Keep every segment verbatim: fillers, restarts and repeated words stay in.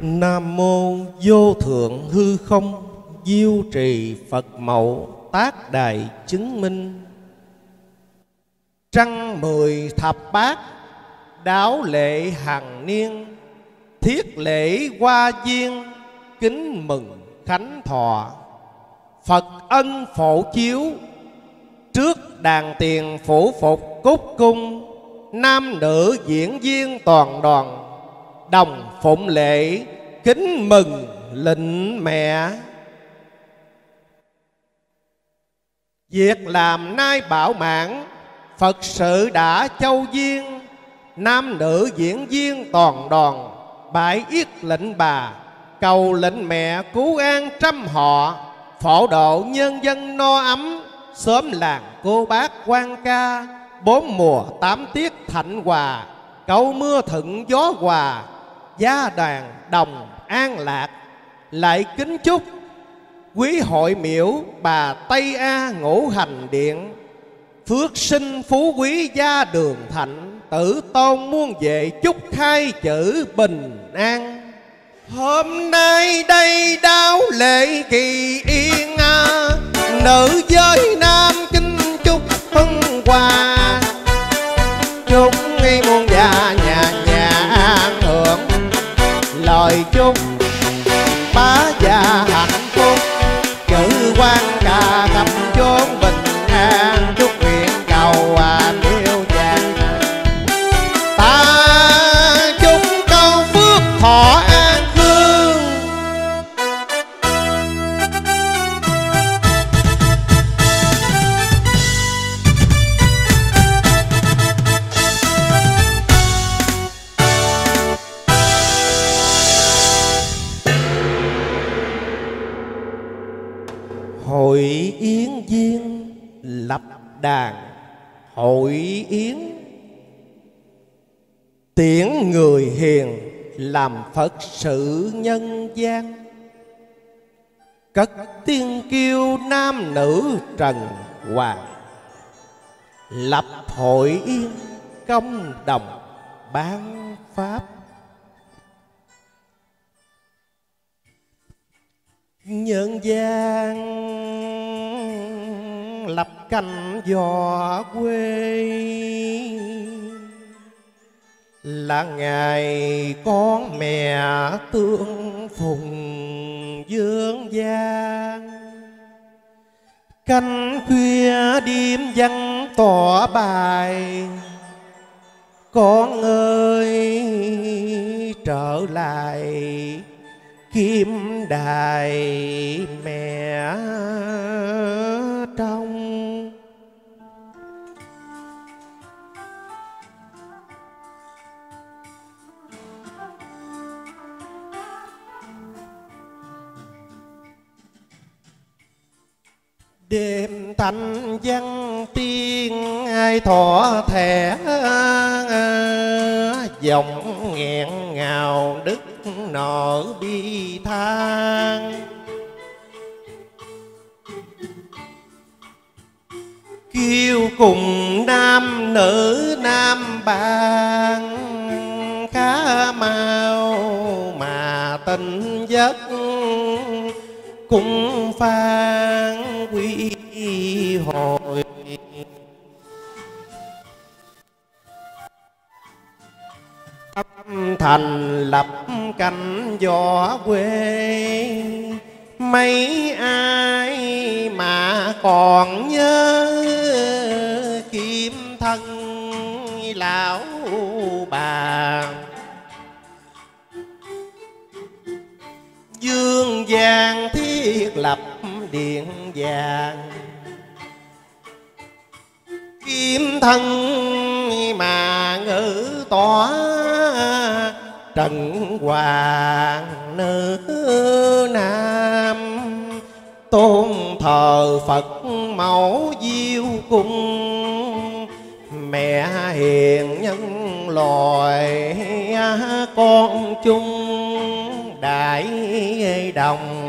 Nam mô vô thượng hư không diêu trì Phật mẫu tác đài chứng minh. Trăng mười thập bát đáo lệ hàng niên, thiết lễ hoa viên kính mừng khánh thọ. Phật ân phổ chiếu trước đàn tiền phủ phục cúc cung, nam nữ diễn viên toàn đoàn đồng phụng lễ kính mừng lệnh mẹ. Việc làm nay bảo mãn, Phật sự đã châu duyên, nam nữ diễn viên toàn đoàn bãi yết lệnh bà, cầu lệnh mẹ cứu an trăm họ, phổ độ nhân dân no ấm, xóm làng cô bác quan ca, bốn mùa tám tiết thạnh hòa, cầu mưa thuận gió hòa, gia đoàn đồng an lạc. Lại kính chúc quý hội miễu bà Tây A Ngũ Hành Điện, phước sinh phú quý gia đường thạnh, tử tôn muôn vệ chúc khai chữ bình an. Hôm nay đây đáo lễ kỳ yên, nữ giới nam kính chúc hân hòa, chúc nghi muôn gia nhà nhà an hưởng, lời chúc bá gia hạnh phúc, chữ quan ca khắp chốn bình an, chúc nguyện cầu à tiêu vàng. Ta chúc câu phước thọ an khương, hội yến viên lập đàn hội yến, tiễn người hiền làm Phật sự nhân gian, cất tiên kiêu nam nữ trần hoàng, lập hội yên công đồng ban pháp. Nhân gian lập cảnh dò quê, là ngày con mẹ tương phùng dương gian. Canh khuya đêm vắng tỏ bài, con ơi trở lại kim đài mẹ trong. Đêm thanh vắng tiếng ai thỏ thẻ, giọng nghẹn ngào đứt nở bi than. Kêu cùng nam nữ nam bang, khá mau mà tình giấc cũng phan quy hồi. Tâm thành lập cảnh gió quê, mấy ai mà còn nhớ kim thân lão bà. Dương gian thiết lập điện vàng, kim thân mà ngữ tỏa, trần hoàng nữ nam, tôn thờ Phật mẫu diêu cung. Mẹ hiền nhân loài con chung đại đồng,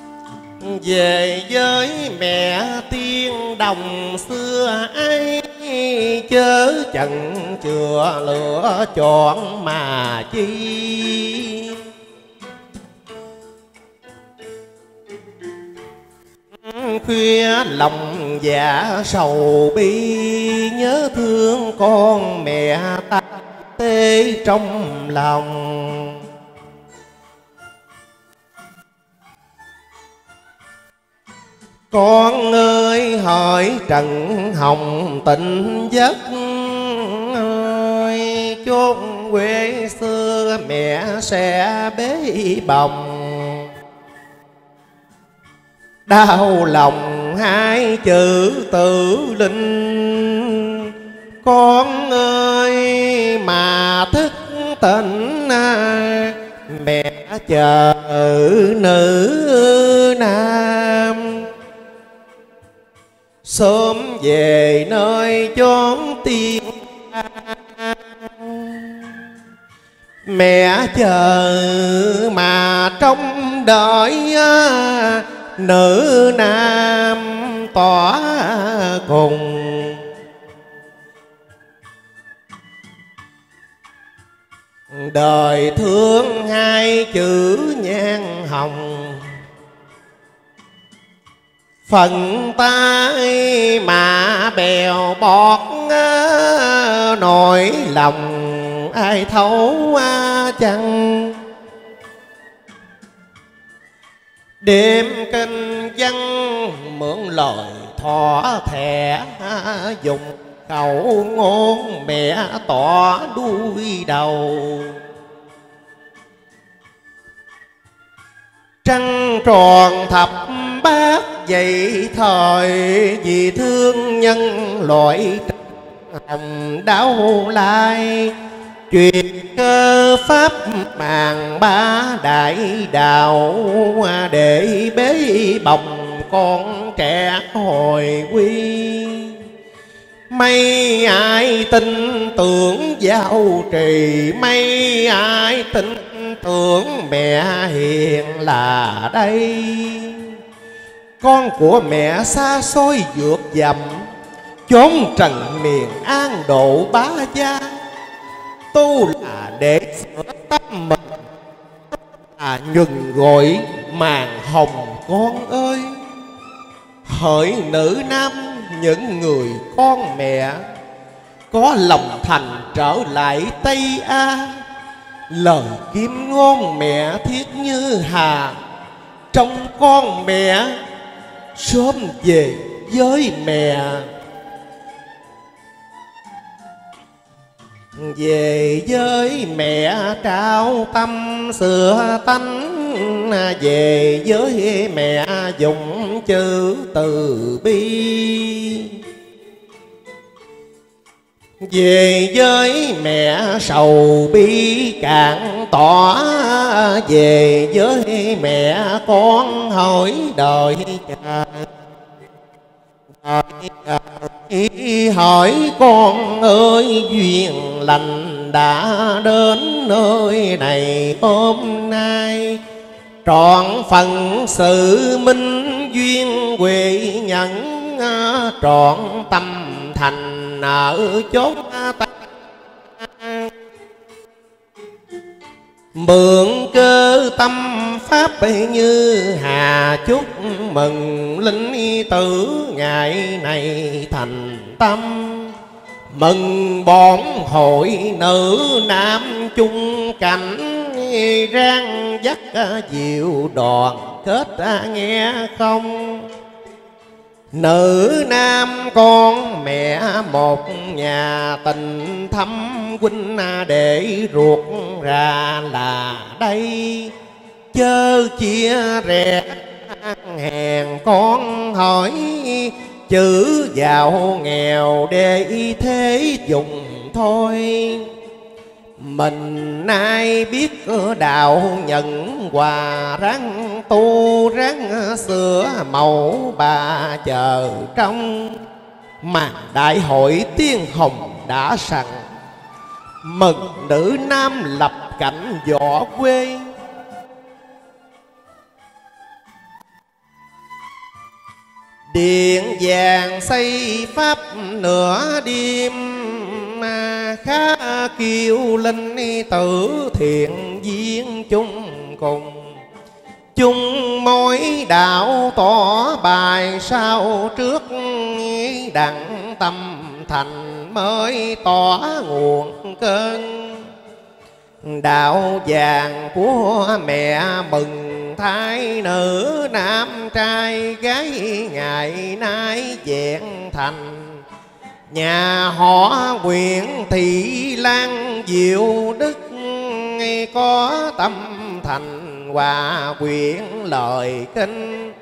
về với mẹ tiên đồng xưa ấy, chớ chần chừa lựa chọn mà chi. Khuya lòng dạ sầu bi, nhớ thương con mẹ ta tê trong lòng. Con ơi hỏi Trần Hồng tỉnh giấc ơi, chốn quê xưa mẹ sẽ bế bồng. Đau lòng hai chữ tự linh, con ơi mà thức tỉnh mẹ chờ nữ nam. Sớm về nơi chốn tiên mẹ chờ mà trong đợi nữ nam tỏa cùng. Đời thương hai chữ nhan hồng, phần tay mà bèo bọt nỗi lòng ai thấu chăng. Đêm kinh văn mượn lời thỏ thẻ, dùng cầu ngôn mẹ tỏ đuôi đầu. Trăng tròn thập bát dậy thời, vì thương nhân loại hồng đau lai. Truyền cơ pháp màng ba đại đạo, để bế bồng con trẻ hồi quy. Mấy ai tin tưởng giao trì, mấy ai tin tưởng mẹ hiền là đây. Con của mẹ xa xôi vượt dặm, chốn trần miền an độ bá gia. Tu là để sửa tâm mình, à nhuần gọi màn hồng con ơi. Hỡi nữ nam những người con mẹ, có lòng thành trở lại Tây A. Lời kiếm ngôn mẹ thiết như hà, trong con mẹ sớm về với mẹ. Về với mẹ trao tâm sửa tánh, về với mẹ dùng chữ từ bi. Về với mẹ sầu bi càng tỏ, về với mẹ con hỏi đời chờ. Hỏi con ơi duyên lành đã đến nơi này hôm nay. Trọn phần sự minh duyên huệ nhẫn, trọn tâm thành ở chốn ta. Mượn cơ tâm pháp như hà, chúc mừng linh tử ngày này thành tâm. Mừng bọn hội nữ nam chung cảnh, rang dắt diệu đoàn kết nghe không. Nữ nam con mẹ một nhà, tình thâm huynh để ruột ra là đây. Chớ chia rẽ hèn con hỏi, chữ giàu nghèo để thế dùng thôi. Mình ai biết đạo nhận hòa, ráng tu ráng sửa mẫu bà chờ trong. Mà đại hội tiên hồng đã sẵn, mừng nữ nam lập cảnh võ quê. Điện vàng xây pháp nửa đêm, khá kiêu linh tử thiện viên chung cùng. Chung mối đạo tỏ bài sau trước, đặng tâm thành mới tỏ nguồn cơn. Đạo vàng của mẹ mừng thái nữ, nam trai gái ngày nay vẹn thành. Nhà họ Nguyễn Thị Lan Diệu Đức, có tâm thành hòa quyện lời kinh.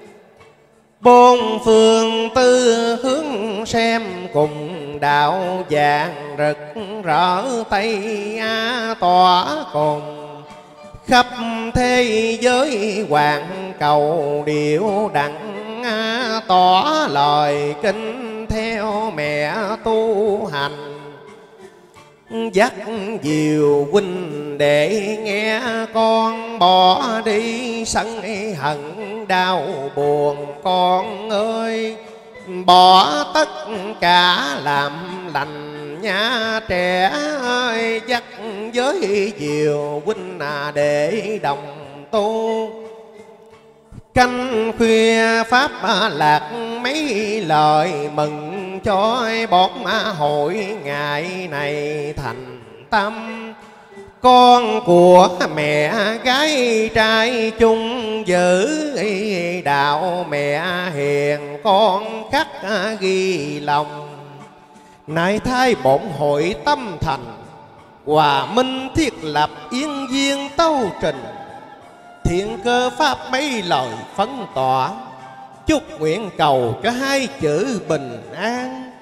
Bốn phương tư hướng xem cùng, đạo vàng rực rỡ Tây Á tỏa cùng. Khắp thế giới hoàng cầu điệu đặng, tỏ lời kinh theo mẹ tu hành. Dắt diều huynh để nghe con, bỏ đi sân hận đau buồn con ơi. Bỏ tất cả làm lành nha trẻ ơi, dắt với diều huynh để đồng tu. Canh khuya pháp lạc mấy lời mừng, cho bọn hội ngày này thành tâm. Con của mẹ gái trai chung giữ, đạo mẹ hiền con khắc ghi lòng. Nay thay bổn hội tâm thành, hòa minh thiết lập yên viên tâu trình. Thiện cơ pháp mấy lời phấn tỏa, chúc nguyện cầu cho hai chữ bình an.